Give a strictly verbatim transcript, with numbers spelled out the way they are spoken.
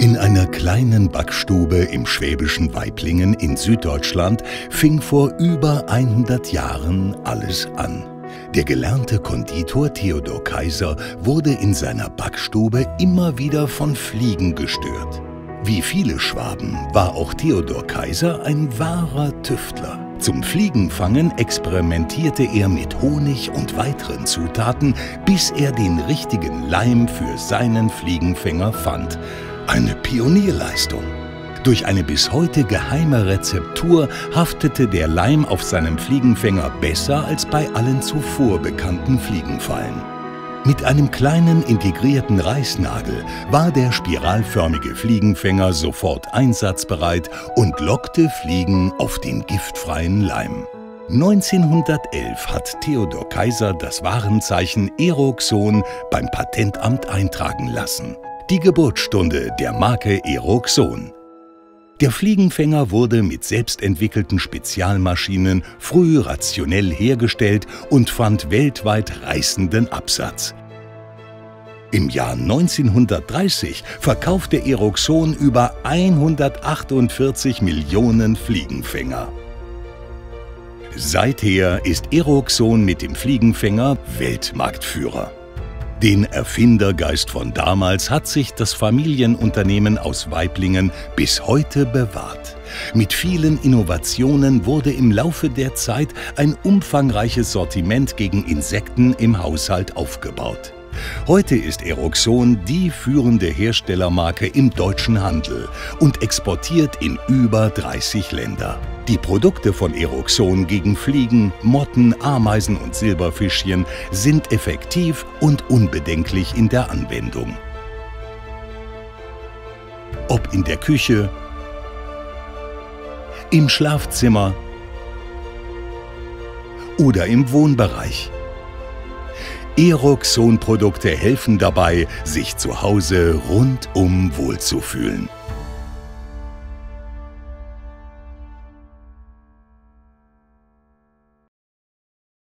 In einer kleinen Backstube im schwäbischen Waiblingen in Süddeutschland fing vor über hundert Jahren alles an. Der gelernte Konditor Theodor Kaiser wurde in seiner Backstube immer wieder von Fliegen gestört. Wie viele Schwaben war auch Theodor Kaiser ein wahrer Tüftler. Zum Fliegenfangen experimentierte er mit Honig und weiteren Zutaten, bis er den richtigen Leim für seinen Fliegenfänger fand. Eine Pionierleistung. Durch eine bis heute geheime Rezeptur haftete der Leim auf seinem Fliegenfänger besser als bei allen zuvor bekannten Fliegenfallen. Mit einem kleinen integrierten Reißnagel war der spiralförmige Fliegenfänger sofort einsatzbereit und lockte Fliegen auf den giftfreien Leim. neunzehnhundertelf hat Theodor Kaiser das Warenzeichen Eroxon beim Patentamt eintragen lassen. Die Geburtsstunde der Marke Eroxon. Der Fliegenfänger wurde mit selbstentwickelten Spezialmaschinen früh rationell hergestellt und fand weltweit reißenden Absatz. Im Jahr neunzehnhundertdreißig verkaufte Eroxon über hundertachtundvierzig Millionen Fliegenfänger. Seither ist Eroxon mit dem Fliegenfänger Weltmarktführer. Den Erfindergeist von damals hat sich das Familienunternehmen aus Waiblingen bis heute bewahrt. Mit vielen Innovationen wurde im Laufe der Zeit ein umfangreiches Sortiment gegen Insekten im Haushalt aufgebaut. Heute ist Eroxon die führende Herstellermarke im deutschen Handel und exportiert in über dreißig Länder. Die Produkte von Eroxon gegen Fliegen, Motten, Ameisen und Silberfischchen sind effektiv und unbedenklich in der Anwendung. Ob in der Küche, im Schlafzimmer oder im Wohnbereich. Eroxon-Produkte helfen dabei, sich zu Hause rundum wohlzufühlen.